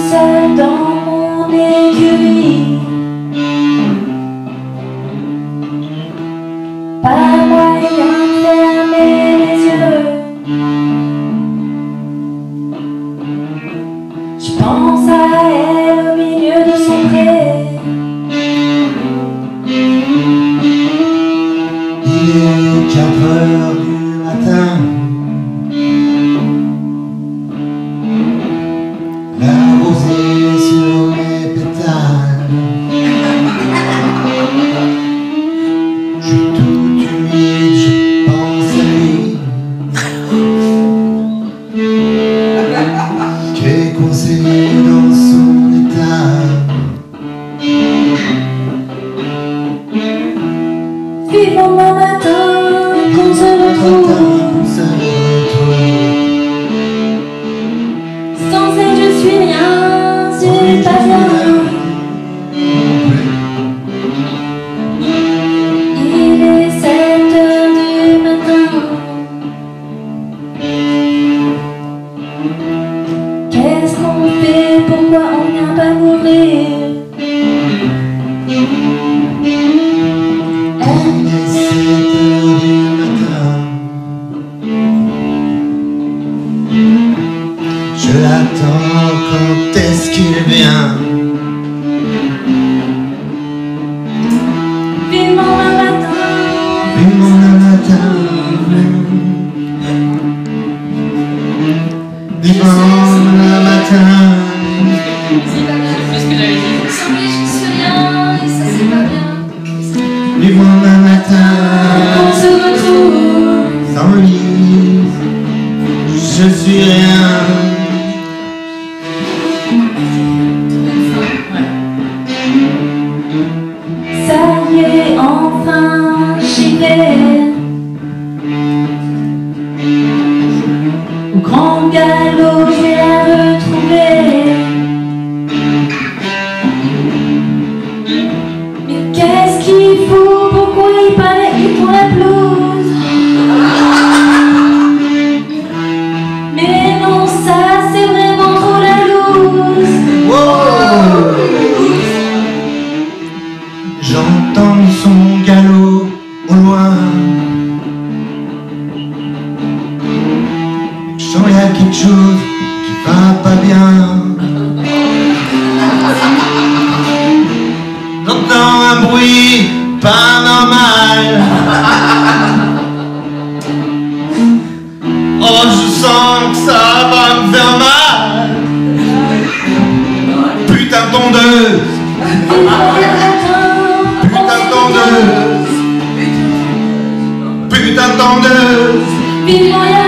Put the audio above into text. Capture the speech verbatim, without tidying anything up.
seul dans mon écurie. Pas moyen de fermer les yeux. Je pense à elle au milieu de son pré. Il est quatre heures du matin. La rosée sur mes pétales. Je suis tout humide, je pense à lui, qui est coincé dans son état. Vivons le matin qu'on se retrouve. Sans elle je suis rien, c'est pas bien. Il est sept heures du matin. Qu'est-ce qu'on fait? Pourquoi on vient pas mourir? Je l'attends, quand est-ce qu'il vient? Vivement le matin. Vivement le matin. Vivement le matin. C'est pas bien, c'est ce que j'avais dit. Sans lui, je suis rien, et ça c'est pas bien. Vivement le matin. On se retrouve. Sans lui, je suis rien. Ça y est, enfin j'y vais. Au grand galop, je vais la retrouver. Mais qu'est-ce qu'il faut? Pourquoi il paraît qu'il prend la blouse? Mais non, ça c'est vraiment trop la loose. Wow! J'entends son galop au loin. Je sens qu'il y a quelque chose qui va pas bien. J'entends un bruit pas normal. Oh, je sens que ça va me faire mal. Putain de tondeuse. Putain de tondeuse. Putain de tondeuse. Vivement